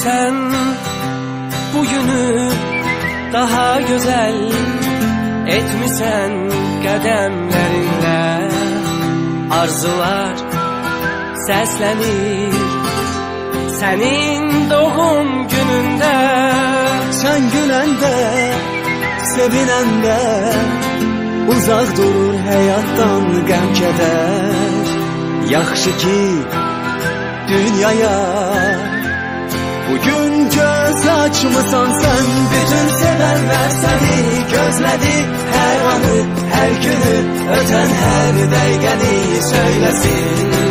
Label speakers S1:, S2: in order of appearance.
S1: sen bugünü daha güzel etmişsen qədəmlərinlə. Arzular səslənir sənin doğum günündə.
S2: Sen güləndə, sevinəndə uzaq durur həyatdan qəm-kədər. Yaxşı ki dünyaya bugün göz açmısan sen. Bütün sevənlər səni gözlədi hər anı, hər günü, ötən hər dəqiqəni söyləsin.